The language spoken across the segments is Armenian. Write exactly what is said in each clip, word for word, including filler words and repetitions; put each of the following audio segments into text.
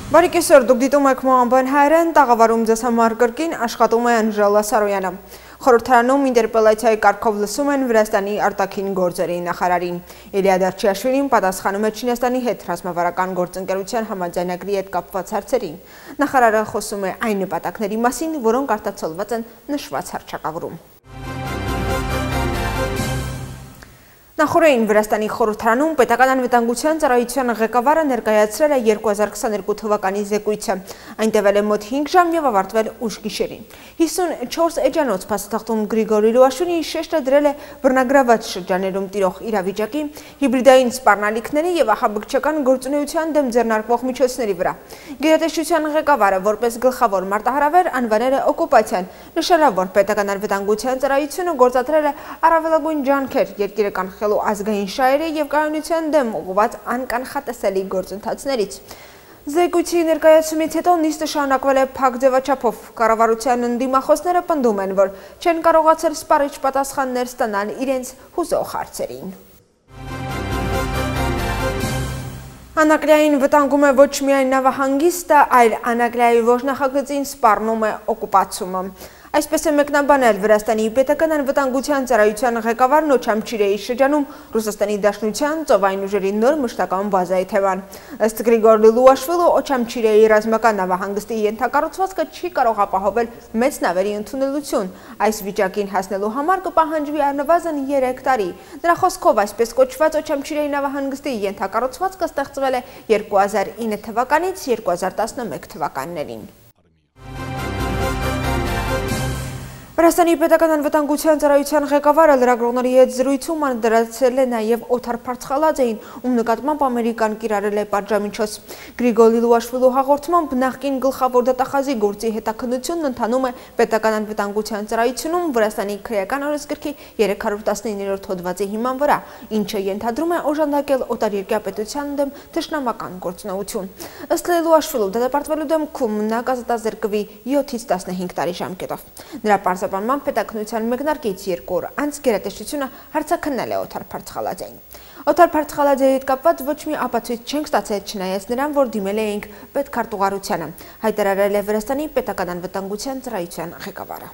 Բարի կեսօր, դուք դիտում եք Մոհամբան հայերեն, տաղավարում ձեզ համար կրկին աշխատում է Անժելա Սարոյանը։ Խորհրդարանում ինտերպելացիայի կարգով լսում են Վրաստանի արտաքին գործերի նախարարին։ Իլիա Դարչյաշվիլին պատասխանում է Չինաստանի հետ ռազմավարական գործընկերության համաձայնագրի հետ կապված հարցերին։ Նախարարը խոսում է այն նպատակների մասին, որոնք արտացոլված են նշված հռչակագրում։ Նախորդին Վրաստանի խորհրդարանում պետական անվտանգության ծառայության ղեկավարը ներկայացրել է երկու հազար քսաներկու թվականի զեկույցը։ Այն տևել է մոտ հինգ ժամ եւ ավարտվել ուշ գիշերին։ հիսունչորս էջանոց փաստաթղթում Գրիգորի Լուաշունի շեշտը դրել է բռնագրաված շրջաներում տիրող իրավիճակի, հիբրիդային սպառնալիքների եւ ահաբեկչական գործունեության դեմ ձեռնարկվող միջոցների վրա։ Գերատեսչության ղեկավարը որպես գլխավոր մարտահրավեր անվանել է օկուպացիան, նշելով, որ պետական անվտանգության ծառայությունը գործադրել է առավելագույն ջանքեր երկիրը կանխելու ազգային շահերի եւ կայունության դեմ ուղղված անկանխատեսելի գործընթացներից։ Զեկույցի ներկայացումից հետո նիստը շարունակվել է փակ ձևաչափով։ Կառավարության ընդդիմախոսները պնդում են, որ չեն կարողացել սպառիչ պատասխաններ ստանալ իրենց հուզող հարցերին։ Անագլիային վտանգում է ոչ միայն նավահանգիստը, այլ Անագլիայի ոչ նախագծին սպառնում է օկուպացումը։ Այսպես է մեկնաբանել Վրաստանի պետական անվտանգության ծառայության ղեկավարն Օչամչիրեի շրջանում Ռուսաստանի Դաշնության ծովային ուժերի նոր մշտական բազայի թեման։ Ըստ Գրիգորի Լուաշվիլու, Օչամչիրեի ռազմական նավահանգստի ենթակառուցվածքը չի կարող ապահովել մեծ նավերի ընդունելություն։ Այս վիճակին հասնելու համար կպահանջվի առնվազն երեք տարի։ Նրա խոսքով, այսպես կոչված Օչամչիրեի նավահանգստի ենթակառուցվածքը ստեղծվել է երկու հազար ինը թվականից երկու հազար տասնմեկ թվականներին։ Վրաստանի պետական անվտանգության ծառայության ղեկավարը լրագրողների հետ զրույցում անդրադարձել է նաև Օթար Փարթխալաձեին, ում նկատմամբ Ամերիկան կիրառել է պատժամիջոց։ Գրիգորի Լուաշվիլու հաղորդմամբ նախկին գլխավոր դատախազի գործի հետաքննությունն ընթանում է պետական անվտանգության ծառայությունում Վրաստանի քրեական օրենսգրքի երեք հարյուր տասնիններորդ հոդվածի հիման վրա, ինչը ենթադրում է օժանդակել օտարերկրյա պետության դեմ թշնամական գործունեություն։ Ըստ Լուաշվիլու, դատապարտվելու դեպքում նա կազատազրկվի յոթից տասնհինգ տարի ժամկետով։ Նրա Պարզաբանման պետականության մեկնարկից երկու օր անց գերատեսչությունը հարցաքննել է Օթար Փարթխալաձեին։ Օթար Փարթխալաձեի հետ կապված ոչ մի ապացույց չենք ստացել, չնայած նրան, որ դիմել էինք պետքարտուղարությանը, հայտարարել է Վրաստանի պետական անվտանգության ծառայության ղեկավարը։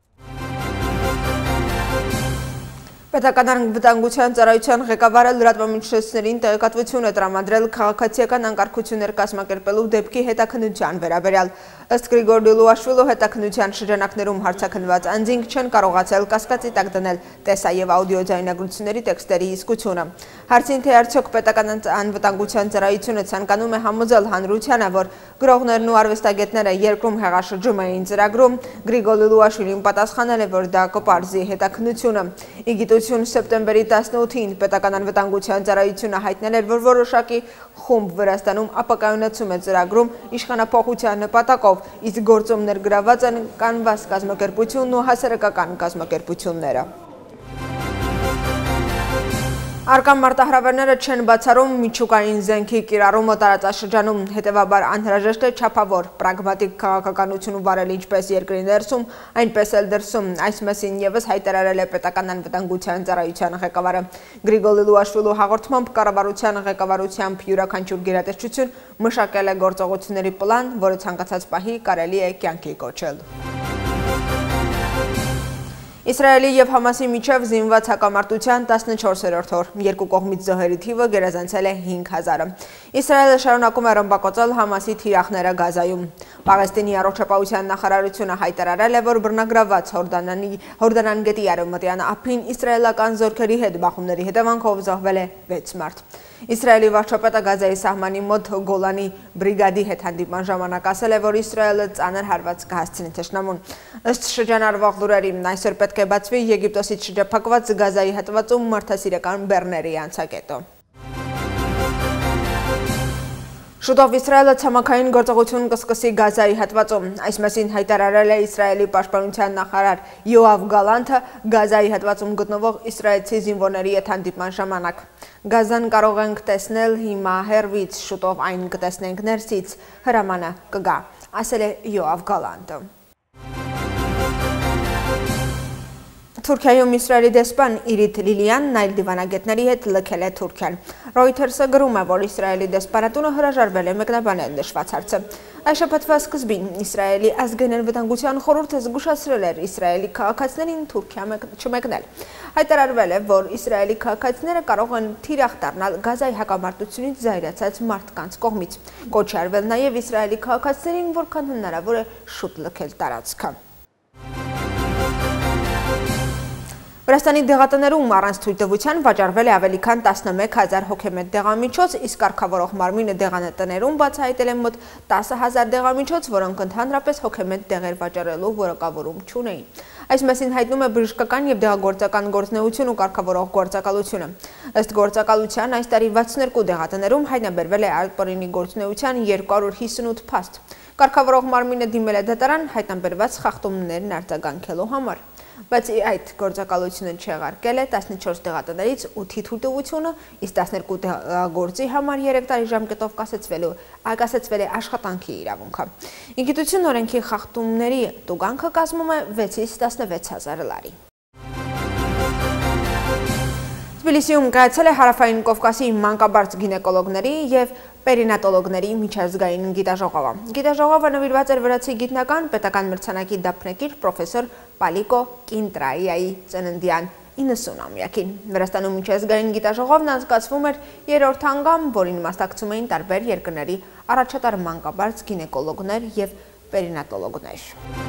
Պետական անվտանգության ծառայության ղեկավարը լրատվամիջոցներին տեղեկատվություն է տրամադրել քաղաքացիական անկարգություններ կազմակերպելու դեպքի հետաքննության վերաբերյալ։ Ըստ Գրիգորի Լուաշվիլու, հետաքննության շրջանակներում հարցաքննված անձինք չեն կարողացել կասկածի տակ դնել տեսա եւ աուդիո ձայնագրությունների տեքստերի իսկությունը։ Հարցին, թե արդյոք պետական անվտանգության ծառայությունը ցանկանում է համոզել հանրությանը, որ գրողներն ու արվեստագետները երկրում հեղաշրջում էին ծրագրում, Գրիգորի Լուաշվիլին պատասխանել է, որ դա կպարզի հետաքննությունը։ Իգիտություն սեպտեմբերի տասնութին պետական անվտանգության ծառայությունը հայտնել էր, որ որոշակի խումբ Վրաստանում ապակայունացում է ծրագրում իշխանափոխության նպատակով, իսկ գործում ներգրաված են կանվաս կազմակերպությունն ու հասարակական կազմակերպությունները։ Արկա մարտահրավերները չեն բացառում միջուկային զենքի կիրառումը տարածաշրջանում, հետևաբար անհրաժեշտ է չափավոր, պրագմատիկ քաղաքականություն վարել ինչպես երկրի ներսում, այնպես էլ դրսում։ Այս մասին ևս հայտարարել է պետական անվտանգության ծառայության ղեկավարը։ Գրիգորի Լուաշվիլու հաղորդմամբ կառավարության ղեկավարությամբ յուրաքանչյուր գերատեսչություն մշակել է գործողությունների պլան, որը ցանկացած պահի կարելի է կյանքի կոչել։ Իսրայելի եւ Համասի միջև զինված հակամարտության տասնչորսերորդ օր, երկու կողմից զոհերի թիվը գերազանցել է հինգ հազարը։ Իսրայելը շարունակում է ռմբակոծել Համասի թիրախները Գազայում։ Պաղեստինի առողջապահության նախարարությունը հայտարարել է, որ բռնագրաված Հորդանան գետի արևմտյան ափին իսրայելական զորքերի հետ բախումների հետևանքով զոհվել է վեց մարդ։ Իսրայելի վարչապետը Գազայի սահմանի մոտ Գոլանի բրիգադի հետ հանդիպման ժամանակ ասել է, որ Իսրայելը ծանր հարված կհասցնի թշնամուն։ Ըստ շրջանառվող լուրերի, այսօր պետք է բացվի Եգիպտոսից շրջափակված Գազայի հատվածում մարդասիրական բեռների անցակետը։ Շուտով Իսրայելը ցամաքային գործողություն կսկսի Գազայի հատվածում։ Այս մասին հայտարարել է Իսրայելի պաշտպանության նախարար Յոավ Գալանտը Գազայի հատվածում գտնվող իսրայելցի զինվորների հետ հանդիպման ժամանակ։ Գազան կարող ենք տեսնել հիմա հեռվից, շուտով այն կտեսնենք ներսից, հրամանը կգա, ասել է Յոավ Գալանտը։ Թուրքիայում Իսրայելի դեսպան Իրիթ Լիլյանն այլ դիվանագետների հետ լքել է Թուրքիան։ Ռոյթերսը գրում է, որ Իսրայելի դեսպանատունը հրաժարվել է մեկնաբանել նշված հարցը։ Այս շաբաթվա սկզբին Իսրայելի ազգային անվտանգության խորհուրդը զգուշացրել էր Իսրայելի քաղաքացիներին Թուրքիա չմեկնել։ Հայտարարվել է, որ Իսրայելի քաղաքացիները կարող են թիրախ դառնալ Գազայի հակամարտությունից զայրացած մարդկանց կողմից։ Կոչ է արվել նաև Իսրայելի քաղաքացիներին, որքան հնարավոր է շուտ լքել տարածքը։ Վրաստանի դեղատներում առանց թույլտվության վաճառվել է ավելի քան տասնմեկ հազար հոգեմետ դեղամիջոց, իսկ կարգավորող մարմինը դեղատներում բացահայտել է մոտ տասը հազար դեղամիջոց, որոնք ընդհանրապես հոգեմետ դեղեր վաճառելու որակավորում չունեին։ Այս մասին հայտնում է բժշկական եւ դեղագործական գործունեություն ու կարգավորող գործակալությունը։ Ըստ գործակալության այս տարի վաթսուներկու դեղատներում հայտնաբերվել է ալպորինի գործունեության երկու հարյուր հիսունութ փաստ։ Կարգավորող մարմինը դիմել է դատարան հայտնաբերված խախտումներն արձագանքելու համար։ Բացի այդ, գործակալությունը չեղարկել է տասնչորս դեղատներից ութի թույլտվությունը, իսկ տասներկու դեղագործի համար երեք տարի ժամկետով կասեցվել է աշխատանքի իրավունքը։ Ինգիտություն օրենքի խախտումների տուգանքը կազմում է վեցից տասնվեց հազար լարի։ Թբիլիսիում կայացել է Հարավային Կովկասի մանկաբարձ գինեկոլոգների և պերինատոլոգների միջազգային գիտաժողովը։ Գիտաժողովը նվիրված էր վրացի գիտնական պետական մրցանակի դափնեկիր պրոֆեսոր Պալիկո Կինտրայայի ծննդյան իննսունամյակին։ Վրաստանում միջազգային գիտաժողովն անցկացվում էր երրորդ անգամ, որին մասնակցում էին տարբեր երկրների առաջատար մանկաբարձ գինեկոլոգներ և պերինատոլոգներ։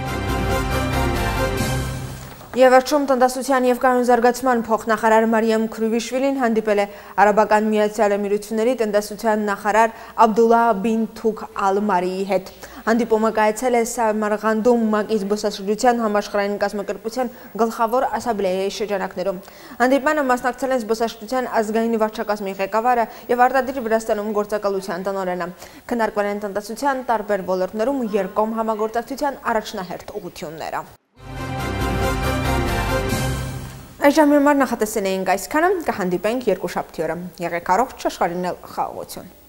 Եվ վերջում տնտեսության և կայուն զարգացման փոխնախարար Մարիամ Քրուվիշվիլին հանդիպել է Արաբական Միացյալ Էմիրությունների տնտեսության նախարար Աբդուլլահ բին Թուք Ալ-Մարիի հետ։ Հանդիպումը կայացել է Սամարղանդում ՄԱԿ-ի զբոսաշրջության համաշխարհային կազմակերպության գլխավոր ասամբլեայի շրջանակներում։ Հանդիպմանը մասնակցել են զբոսաշրջության ազգային վարչակազմի ղեկավարը և արտադիր Վրաստանում գործակալության տնօրենը։ Քննարկվել են տնտեսության տարբեր ոլորտներում երկկողմ համագործակցության առաջնահերթ ուղղությունները։ Այժմ համար նախատեսել էինք այսքանը, կհանդիպենք երկուշաբթի օրը։ Եղեք առողջ, աշխարհին էլ խաղաղություն։